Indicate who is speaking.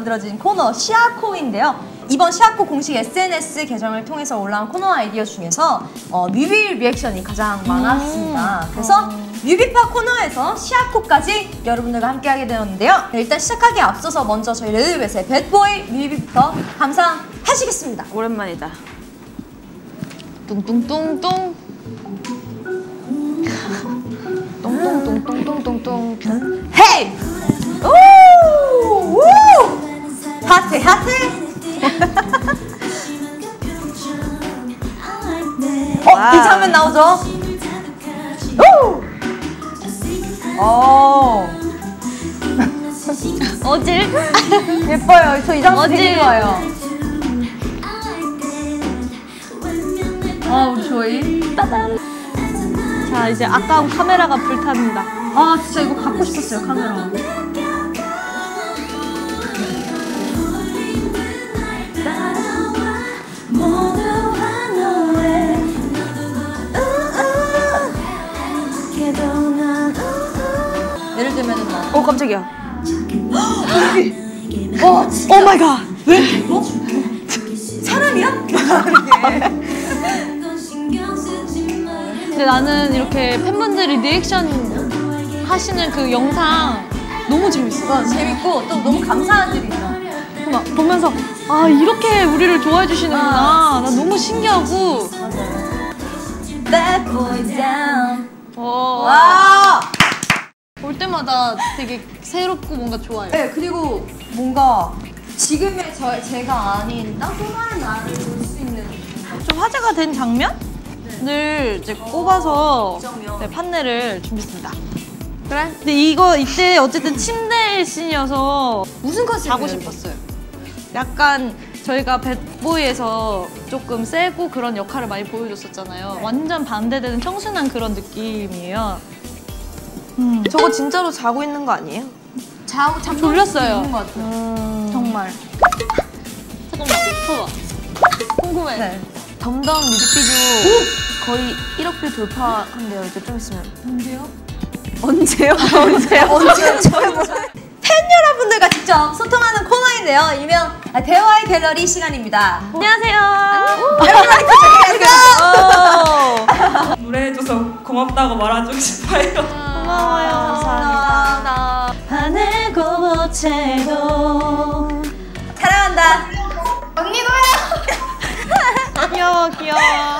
Speaker 1: 만들어진 코너 시아코인데요. 이번 시아코 공식 SNS 계정을 통해서 올라온 코너 아이디어 중에서 뮤비 리액션이 가장 많았습니다. 그래서 뮤비파 코너에서 시아코까지 여러분들과 함께하게 되었는데요. 일단 시작하기에 앞서서 먼저 저희 레드벨벳의 배드보이 뮤비부터 감상하시겠습니다.
Speaker 2: 오랜만이다. 뚱뚱뚱뚱 똥똥똥똥똥똥똥
Speaker 1: 헤이! 우! 우! 하트 하트! 이 장면 나오죠? 우!
Speaker 2: 어질?
Speaker 1: 예뻐요. 저 이 장면 되게 좋아요. 우리 조이.
Speaker 2: 따단. 자, 이제 아까운 카메라가 불탑니다.
Speaker 1: 진짜 이거 갖고 싶었어요, 카메라. 예를 들면은 뭐.
Speaker 2: 깜짝이야.
Speaker 1: 진짜.
Speaker 2: 오 마이 갓. 왜?
Speaker 1: 사람이야?
Speaker 2: 근데 나는 이렇게 팬분들이 리액션 하시는 그 영상 너무 재밌어.
Speaker 1: 재밌고 또 너무 감사한 일이 있어.
Speaker 2: 막 보면서 이렇게 우리를 좋아해 주시는구나. 나 너무 신기하고.
Speaker 1: Bad boy down.
Speaker 2: 와. 볼 때마다 되게 새롭고 뭔가 좋아요.
Speaker 1: 네, 그리고 뭔가 지금의 제가 아닌 또 다른 나를 볼 수 있는
Speaker 2: 좀 화제가 된 장면을 이제 꼽아서 판넬을 준비했습니다. 그래? 근데 이때 어쨌든 침대 씬이어서
Speaker 1: 무슨 컨셉이에요?
Speaker 2: 자고 싶었어요. 약간 저희가 배드보이에서 조금 세고 그런 역할을 많이 보여줬었잖아요. 완전 반대되는 청순한 그런 느낌이에요.
Speaker 3: 저거 진짜로 자고 있는 거 아니에요?
Speaker 2: 졸렸어요.
Speaker 1: 있는 것 같아요.
Speaker 2: 정말. 잠깐만, 봐봐. 궁금해.
Speaker 1: 네.
Speaker 3: 덤덤 뮤직비디오 거의 1억 뷰 돌파한대요. 이제 좀 있으면. 언제요?
Speaker 1: 팬 여러분들과 직접 소통하는 코너인데요. 일명 대화의 갤러리 시간입니다.
Speaker 2: 안녕하세요.
Speaker 1: 안녕하세요.
Speaker 4: 노래해줘서 고맙다고 말해주고 싶어요.
Speaker 2: 고마워요.
Speaker 1: 감사합니다.
Speaker 2: 하늘고 보채도
Speaker 1: 사랑한다.
Speaker 2: 귀여워.